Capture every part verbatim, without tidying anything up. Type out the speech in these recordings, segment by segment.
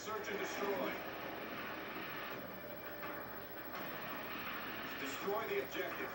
Search and destroy. Destroy the objective.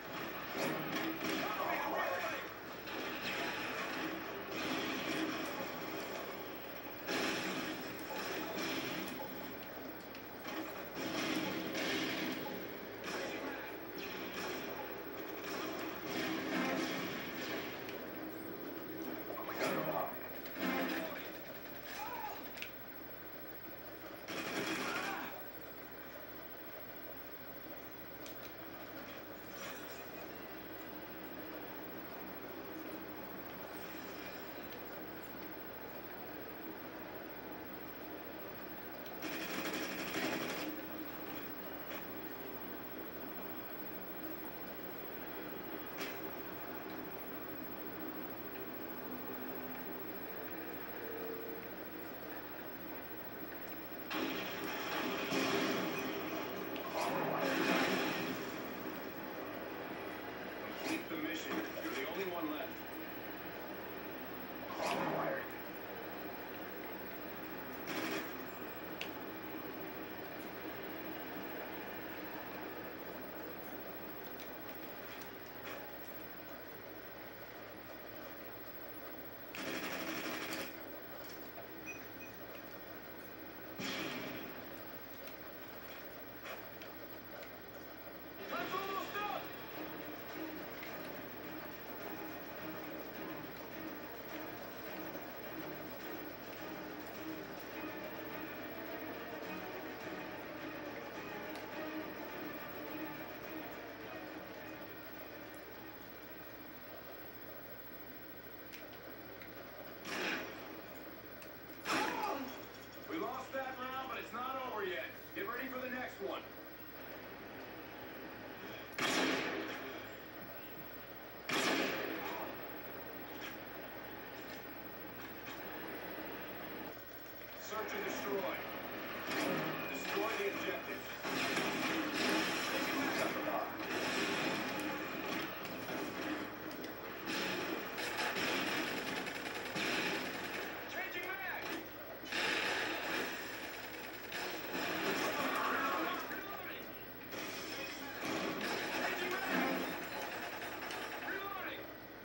Search and destroy. Destroy the objective. Changing mag! Reloading! Changing mag! Reloading!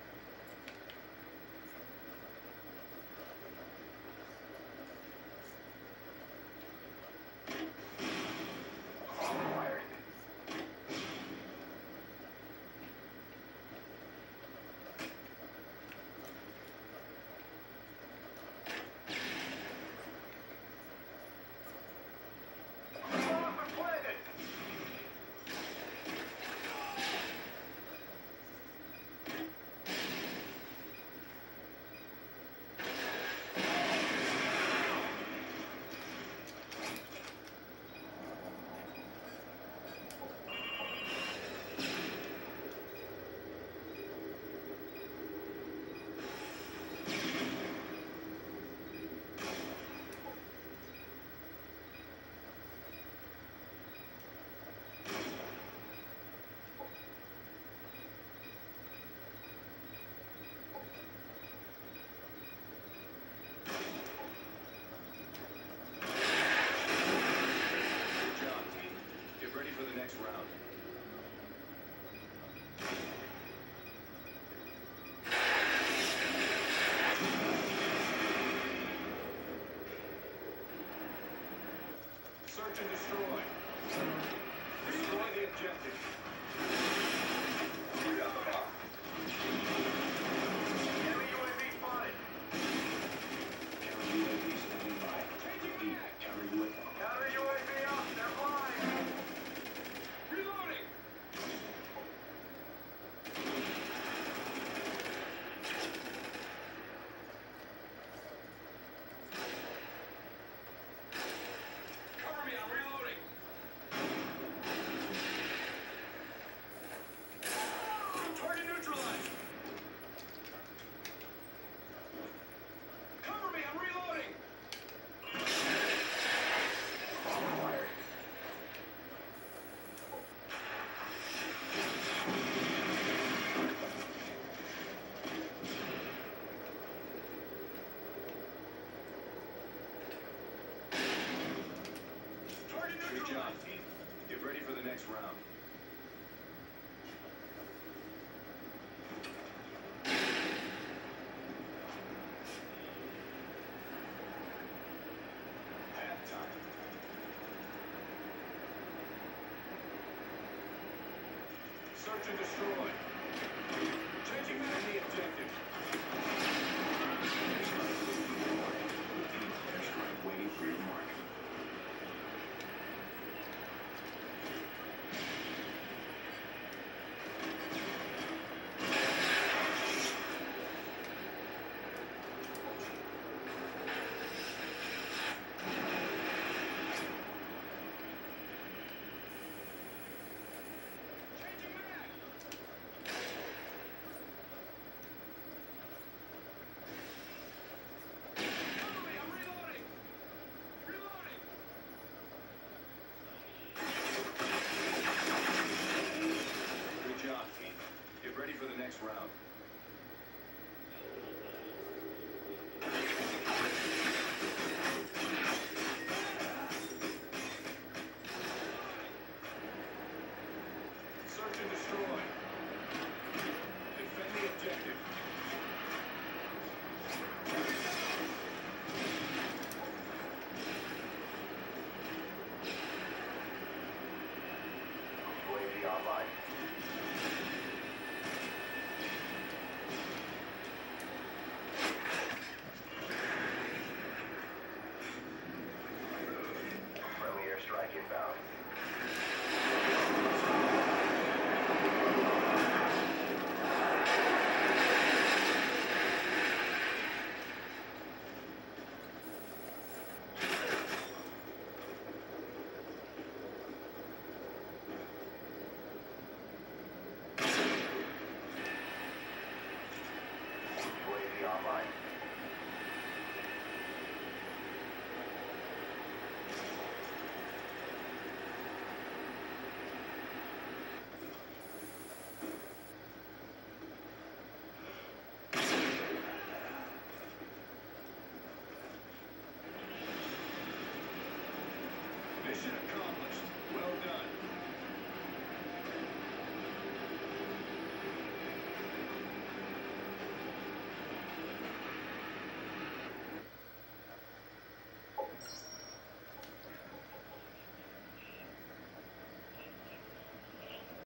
Search and destroy. Destroy the objective. Enemy U A V spotted. Counter U A V standing by. Changing mag. Counter U A V. Counter U A V up. They're flying. Reloading. Cover me, I'm reloading. job, team. Get ready for the next round. Halftime. Search and destroy. Changing man the objective. Airstrike waiting for your mark. For the next round. Search and destroy. Defend the objective. U A V online. Strike inbound. U A V online. Mission accomplished.